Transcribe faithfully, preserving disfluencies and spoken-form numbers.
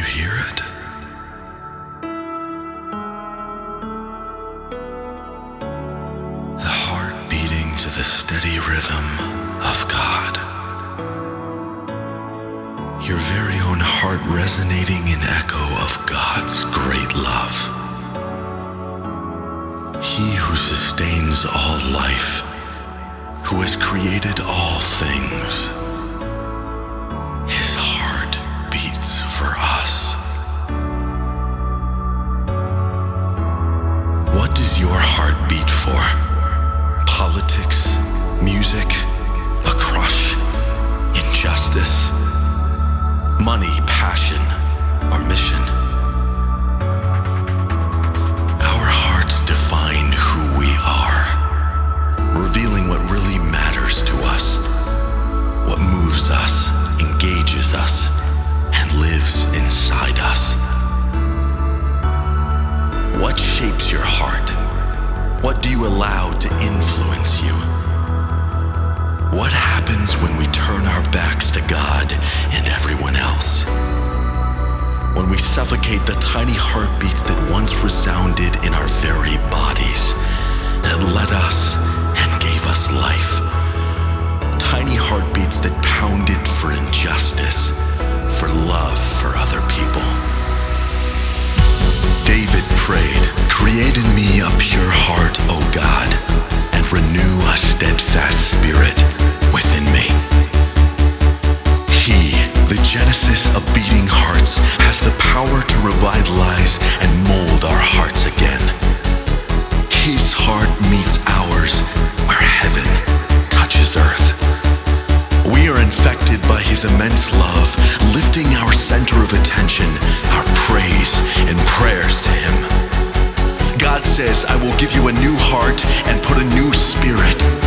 hear it? The heart beating to the steady rhythm of God. Your very own heart resonating in echo of God's great love. He who sustains all life, who has created all things, his heart beats for us. What does your heart beat for? Politics, music, a crush, injustice, money, passion, or mission? Our hearts define who we are, revealing what really matters to us, what moves us, engages us, and lives inside us. What shapes your heart? What do you allow to influence you? What happens when we turn our backs to God and everyone else? When we suffocate the tiny heartbeats that once resounded in our very bodies, that led us and gave us life. Tiny heartbeats that pounded for injustice, for love for other people. David prayed, "Create in me a pure heart, O God, and renew a steadfast spirit within me." He, the genesis of beating hearts, has the power to revitalize and mold our hearts again. His heart meets ours where heaven touches earth. We are infected by his immense love, lifting our center of attention, our praise and prayers to him. God says, "I will give you a new heart and put a new spirit